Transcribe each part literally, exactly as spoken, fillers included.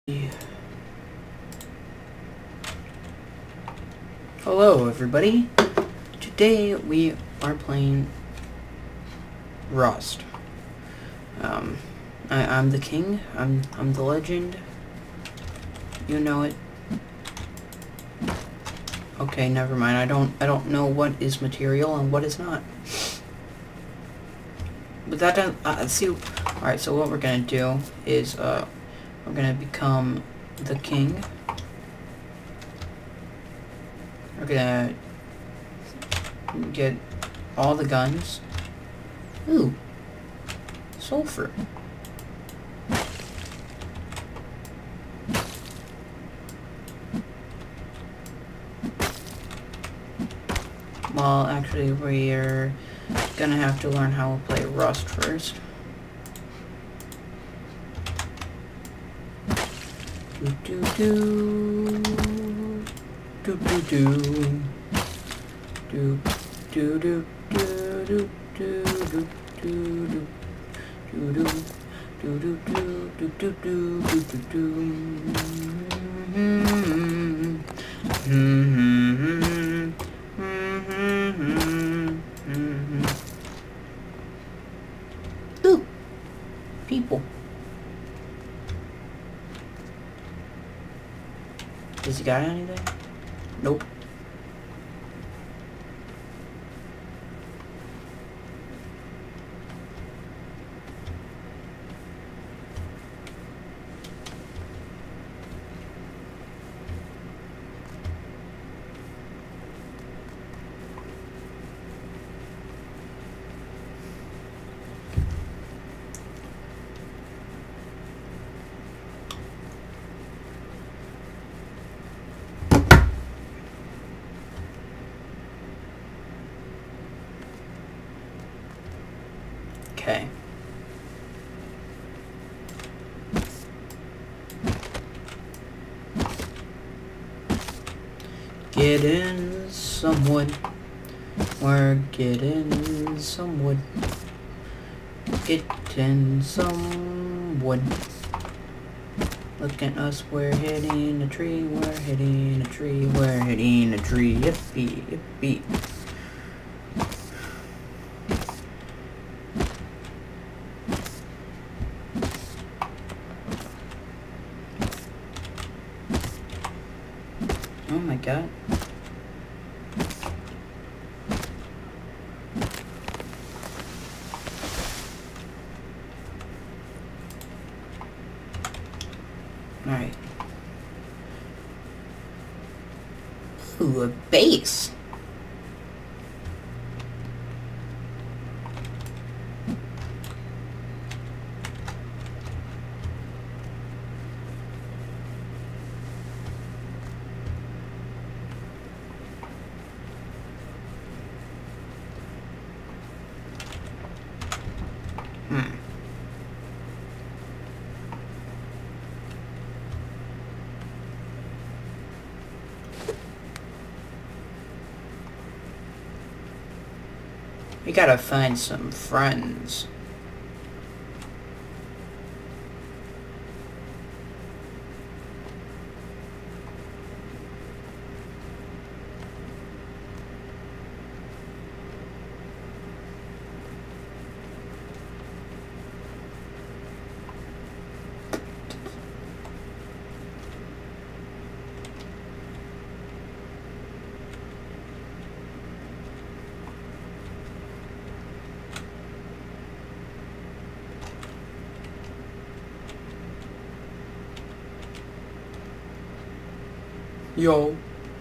Hello everybody, today we are playing Rust. Um, I, I'm the king, I'm, I'm the legend, you know it. Okay, never mind, I don't, I don't know what is material and what is not. But that doesn't, uh, see, alright, so what we're gonna do is, uh, we're gonna become the king. We're gonna get all the guns. Ooh, sulfur. Well, actually, we're gonna have to learn how to play Rust first. Do do do. Do do do. Do do do do do do do do do do do do do do do do do do. Ooh, people. Does he got anything? Nope. Okay. Get in some wood. We're getting some wood. Getting some wood. Look at us, we're hitting a tree, we're hitting a tree, we're hitting a tree. Yippee, yippee. Oh my god. Alright. Ooh, a base. Hmm. We gotta find some friends. Yo.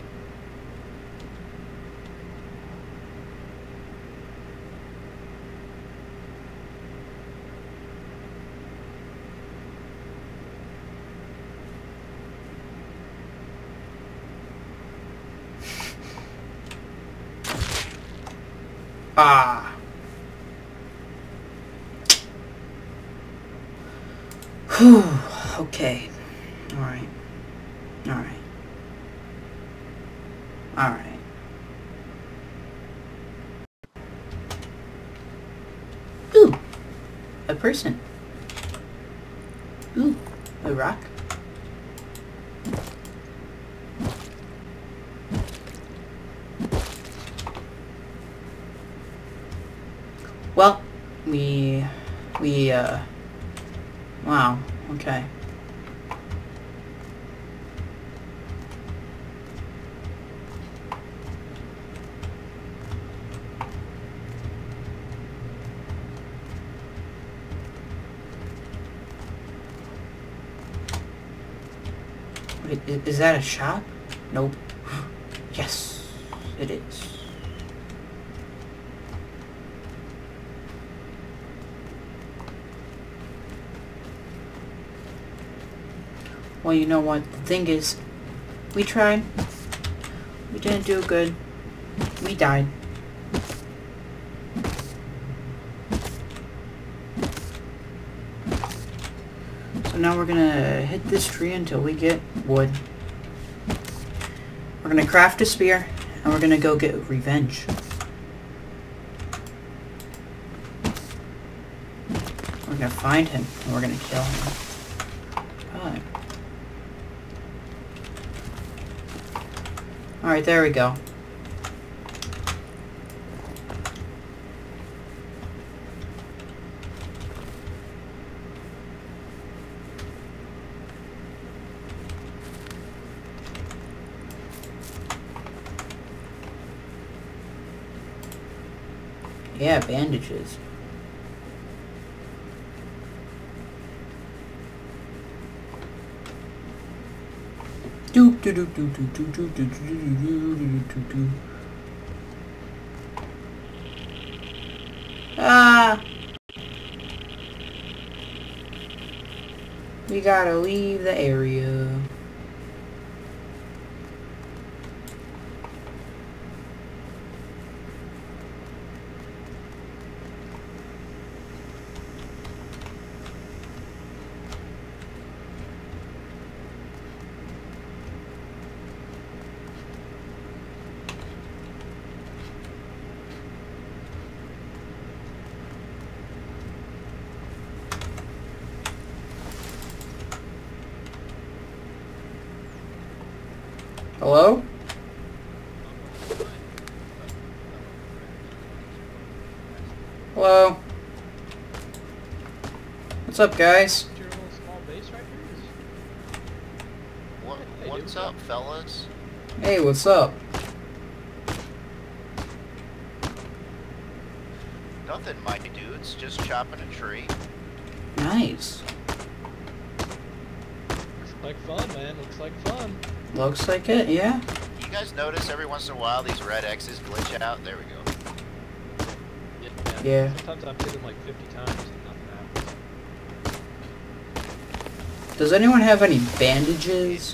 Ah. Whew. Okay. Alright. Alright. Alright. Ooh. A person. Ooh. A rock. we, we, uh, wow, okay. Wait, i- is that a shop? Nope. Yes, it is. Well, you know what? The thing is, we tried. We didn't do good. We died. So now we're gonna hit this tree until we get wood. We're gonna craft a spear, and we're gonna go get revenge. We're gonna find him, and we're gonna kill him. Alright. Alright, there we go. Yeah, bandages. Doop doo doo doo doo doo doo doo doo doo doo doo doo. Ah! We gotta leave the area. Hello? Hello? What's up, guys? Your little small base right here is... What, Hey, what's dude. up, fellas? Hey, what's up? Nothing, my dudes. Just chopping a tree. Nice. Looks like fun, man. Looks like fun. Looks like it, yeah. You guys notice every once in a while these red X's glitch out? There we go. Yeah. Yeah. Sometimes I've hit them like fifty times and nothing happens. Does anyone have any bandages?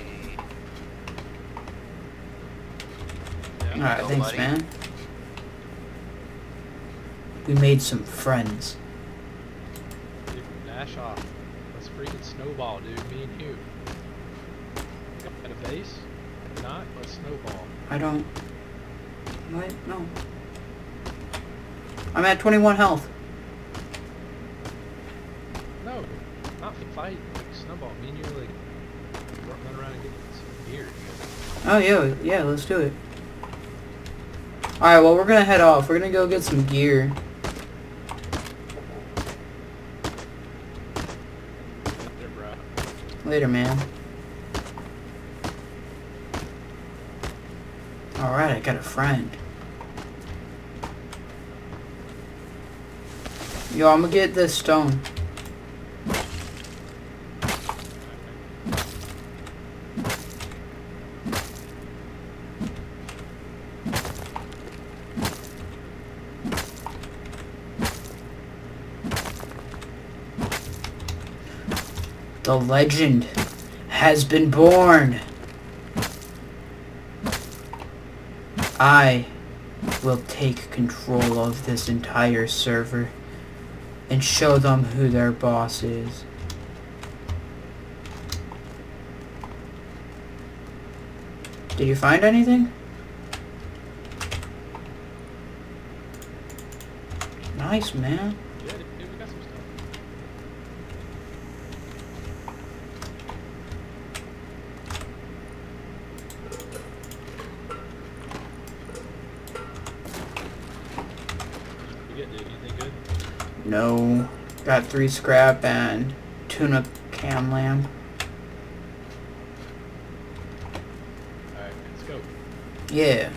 Yeah. Alright, go, thanks, buddy. man. We made some friends. Dude, dash off. Let's freaking snowball, dude. Me and you. At a base? If not, let's snowball. I don't... What? No. I'm at twenty-one health. No, not for fight. Like snowball. Me and you are like run around and get some gear. Oh, yeah, yeah, let's do it. Alright, well, we're gonna head off. We're gonna go get some gear. There, bro. Later, man. Alright, I got a friend. Yo, I'm gonna get this stone. The legend has been born. I will take control of this entire server and show them who their boss is. Did you find anything? Nice, man. Yeah, dude, we got some stuff. You get, dude. Anything good? no. Got three scrap and tuna cam lamb. Alright, let's go. Yeah.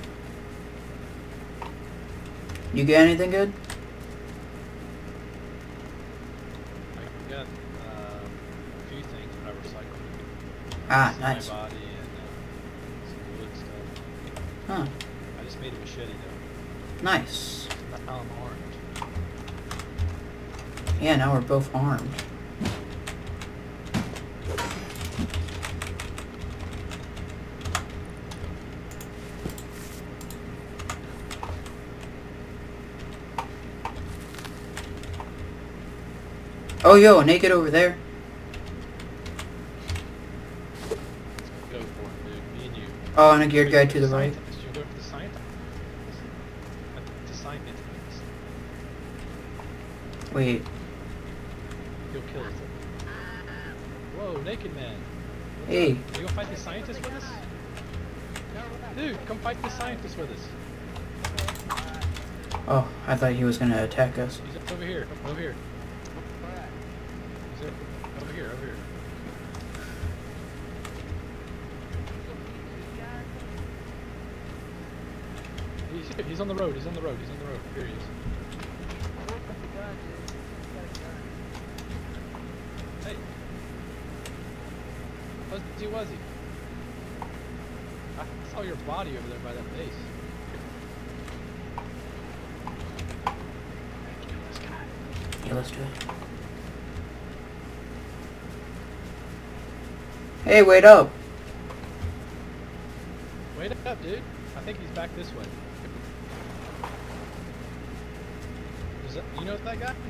You get anything good? I got uh, a few things that I recycled. Ah, Some nice. My body and uh, some wood stuff. Huh. I just made a machete though. Nice. Now I'm armed. Yeah, now we're both armed. Oh, yo, naked over there. Let's go for it, dude. Me and you. Oh, and a geared guy to the right. Scientist. You go for the scientist. The scientist. Wait. He'll kill us. Whoa, naked man. What's Hey. up? You gonna fight the scientist with us? Dude, come fight the scientist with us. Oh, I thought he was gonna attack us. He's over here. Over here. He's over here. Over here. He's here. He's on the road. He's on the road. He's on the road. Here he is. Hey. Was he? Was he? I saw your body over there by that base. Kill this guy. Yeah, let's do it. Hey, wait up. Wait up, dude. I think he's back this way. Is that, you know that guy?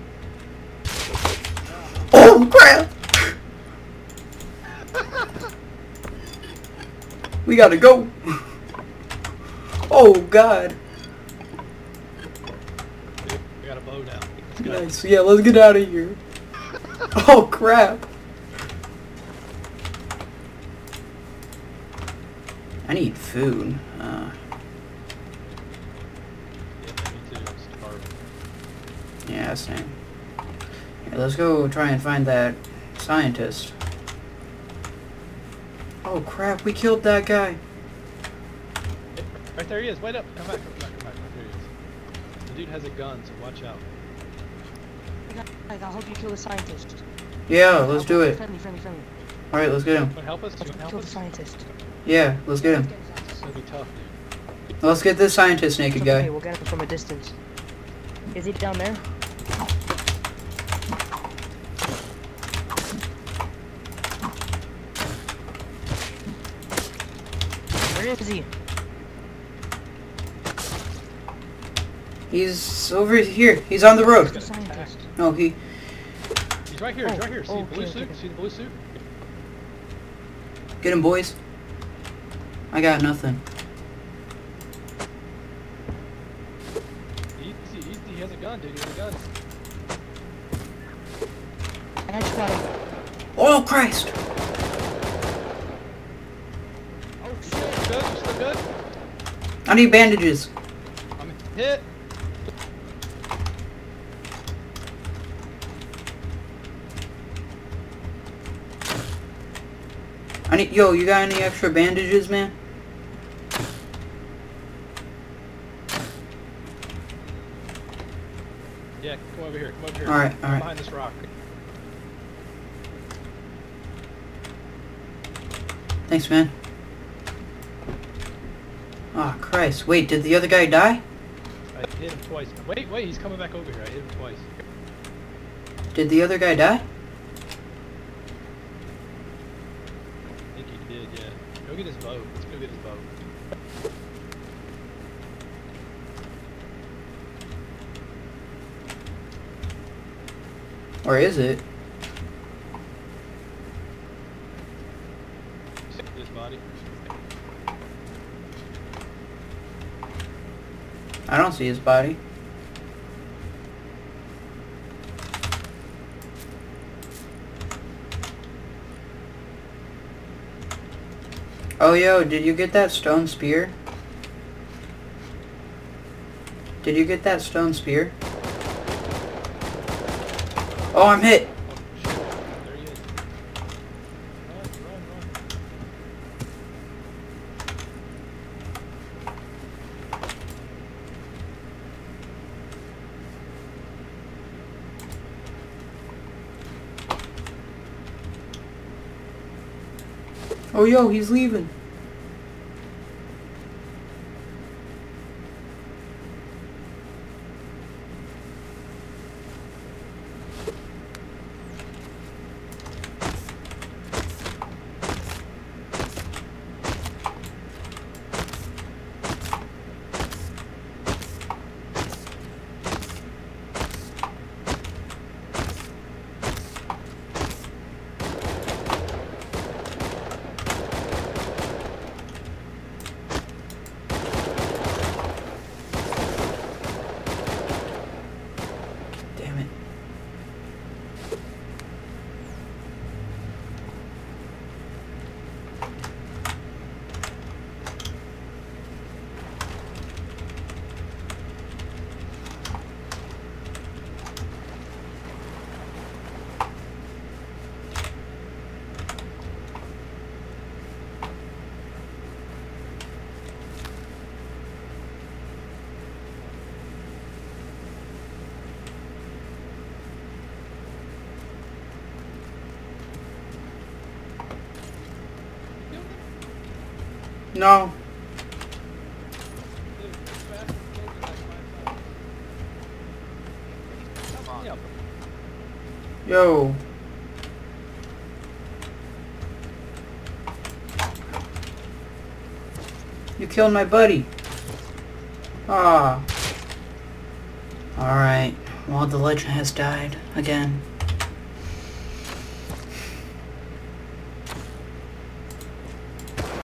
Oh, crap! We gotta go. Oh, God. Dude, we got a bow now. Let's go. Nice. Yeah, let's get out of here. Oh, crap. I need food. Uh, Yeah, me too. I'm starving. yeah, same. Here, let's go try and find that scientist. Oh crap, we killed that guy. Hey, right there he is. Wait up. Come back. Come back. Come back. There he is. The dude has a gun, so watch out. Guys, I'll help you kill the scientist. Yeah, let's do it. Friendly, friendly, friendly. Alright, let's get him. You wanna help us? You wanna help Kill the us? scientist. Yeah, let's get him. It's gonna be tough, dude. Let's get this scientist naked It's okay, guy. we'll get him from a distance. Is he down there? Where is he? He's over here. He's on the road. The scientist. No, he... He's right here. He's Oh, right here. See oh, the blue okay, suit? okay. See the blue suit? Get him, boys. I got nothing. Easy, easy. He has a gun, dude. He has a gun. I just got him. Oh, Christ! Oh You shit! good? You still good? I need bandages. I'm hit. I need... Yo, you got any extra bandages, man? Yeah, come over here. Come over here. Alright, Come alright. behind this rock. Thanks, man. Oh, Christ. Wait, did the other guy die? I hit him twice. Wait, wait. He's coming back over here. I hit him twice. Did the other guy die? I think he did, yeah. Go get his bow. Let's go get his bow. Or is it? See his body. I don't see his body. Oh, yo, did you get that stone spear? Did you get that stone spear? Oh, I'm hit. Oh, shit. There he is. Run, run, run. Oh, yo, he's leaving. Damn it. No. Dude, it's fast and close it like my time. Come on. Yep. Yo. You killed my buddy. Ah. Alright. Well, the legend has died again.